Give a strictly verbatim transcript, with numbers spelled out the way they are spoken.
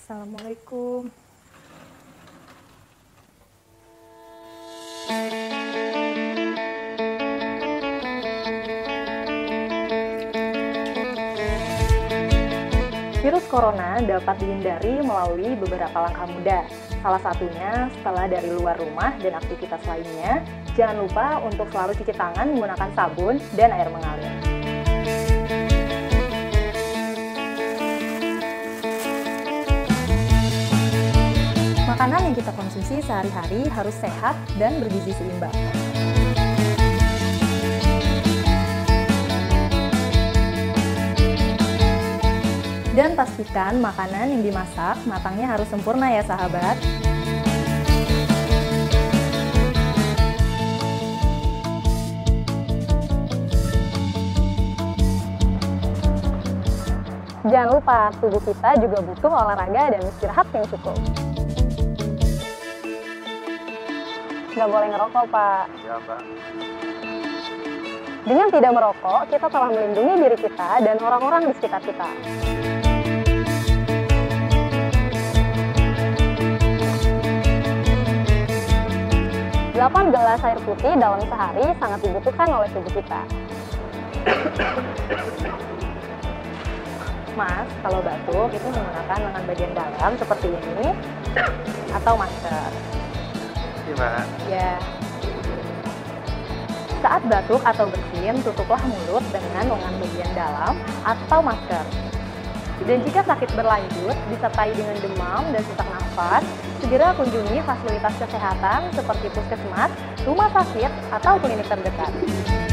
Assalamualaikum. Virus corona dapat dihindari melalui beberapa langkah mudah. Salah satunya, setelah dari luar rumah dan aktivitas lainnya, jangan lupa untuk selalu cuci tangan menggunakan sabun dan air mengalir. Makanan yang kita konsumsi sehari-hari harus sehat dan bergizi seimbang. Dan pastikan makanan yang dimasak matangnya harus sempurna ya sahabat. Jangan lupa, tubuh kita juga butuh olahraga dan istirahat yang cukup. Nggak boleh ngerokok, Pak. Ya, Pak. Dengan tidak merokok, kita telah melindungi diri kita dan orang-orang di sekitar kita. delapan gelas air putih dalam sehari sangat dibutuhkan oleh tubuh kita. Mas, kalau batuk itu menggunakan lengan bagian dalam seperti ini atau masker. Gimana? Ya. Saat batuk atau bersin, tutuplah mulut dengan lengan bagian dalam atau masker. Dan jika sakit berlanjut, disertai dengan demam dan sesak nafas, segera kunjungi fasilitas kesehatan seperti puskesmas, rumah sakit, atau klinik terdekat.